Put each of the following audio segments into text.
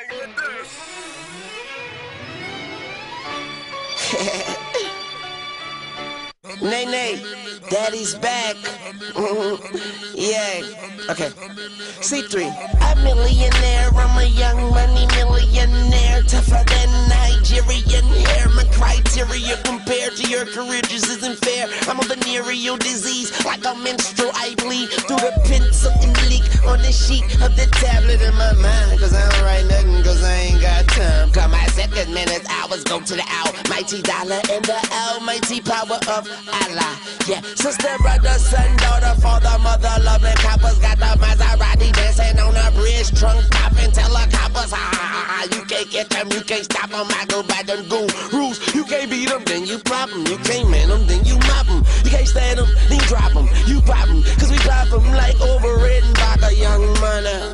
Nay, nay, daddy's back. Yeah, okay. C3. I'm a millionaire, I'm a young money millionaire. Tougher than Nigerian hair. My criteria compared to your career just isn't fair. I'm a venereal disease, like a menstrual. I bleed through the pencil and leak on the sheet of the tablet in my mind. Cause I don't write nothing, cause I ain't got time. Cause my second minutes, hours go to the almighty dollar and the almighty power of Allah. Yeah, sister, brother, son, daughter, father, mother, loving coppers. Got the Maserati dancing on a bridge, trunk popping, tell the coppers, ha ha ha. You can't get them, you can't stop them. I go by them gurus. You can't beat them, then you pop them. You can't man them, then you mop them. You can't stand them, then you drop them. You pop them, cause we pop them like overridden by the young money.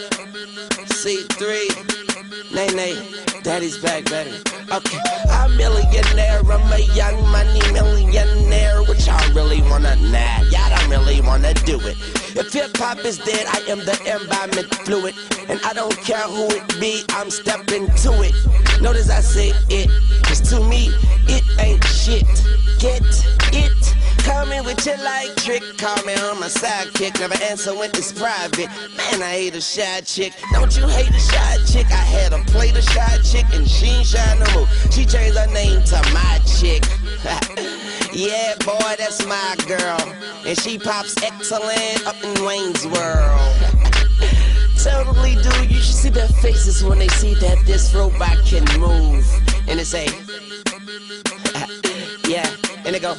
C3, nay, nay, daddy's back, baby. Okay, I'm a millionaire, I'm a young money millionaire. What y'all really wanna nah, y'all don't really wanna do it. If hip-hop is dead, I am the environment fluid. And I don't care who it be, I'm stepping to it. Notice I say it, cause to me, it ain't shit. Get it? Coming with your like trick, call me on my sidekick. Never answer when it's private. Man, I hate a shy chick. Don't you hate a shy chick? I had a plate of shy chick and she ain't shy no more. She changed her name to my chick. Yeah, boy, that's my girl. And she pops excellent up in Wayne's World. Totally, dude, you should see their faces when they see that this robot can move. And they say, yeah, and they go,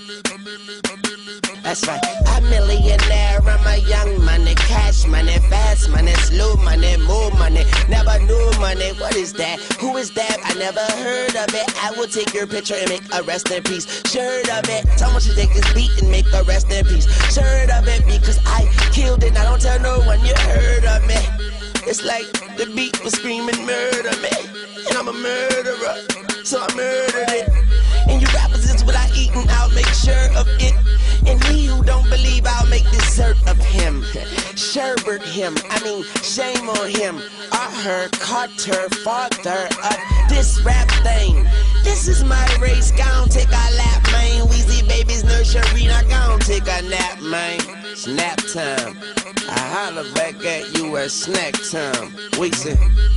that's right. I'm a millionaire, I'm a young money, cash money, fast money, slow money, move money, never knew money. What is that? Who is that? I never heard of it. I will take your picture and make a rest in peace shirt of it. Someone should take this beat and make a rest in peace shirt of it, because I killed it. I don't tell no one you heard of me. It's like the beat was screaming murder me, and I'm a murderer, so I murdered it. And you rappers is what I eat and I'll make sure of it. And he who don't believe, I'll make dessert of him. Sherbert him, I mean shame on him. I heard Carter, father of this rap thing. This is my race, gon' take a lap, man. Weezy baby's nursery, now gon' take a nap, man. Snap time, I holler back at you at snack time. Weezy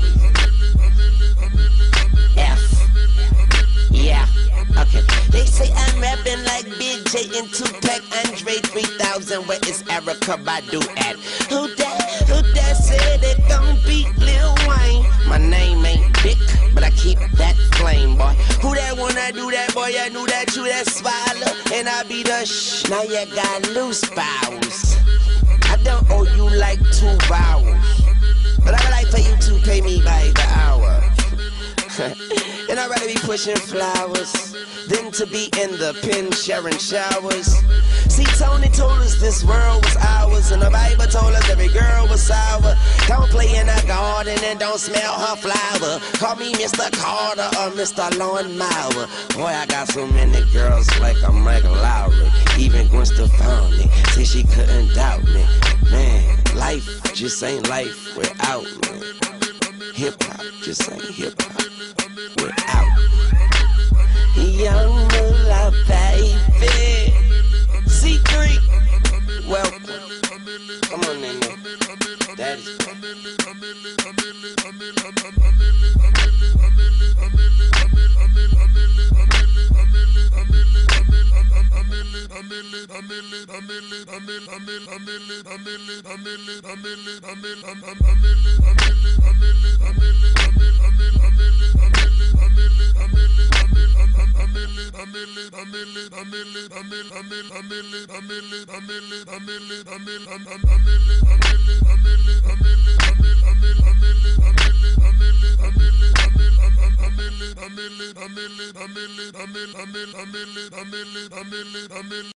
F, yeah. Okay, they say I'm rapping like Big J and Tupac, Andre 3000. Where is Erykah Badu at? Who that said it gon' beat Lil Wayne? My name ain't Dick, but I keep that flame, boy. Who that wanna do that, boy? I knew that you that swallow, and I be the shh. Now you got loose bowels. I don't owe you like 2 vowels, but I would like for you to pay me by the hour. And I'd rather be pushing flowers than to be in the pen sharing showers. See, Tony told us this world was ours, and the Bible told us every girl was sour. Don't play in the garden and don't smell her flower. Call me Mr. Carter or Mr. Lawnmower. Boy, I got so many girls like I'm Michael Lowry. Even Gwen Stefani say she couldn't doubt me. Man, life just ain't life without me. Hip-hop just ain't hip-hop without young moolah, baby. C3, welcome. Come on, nigga. Daddy's back.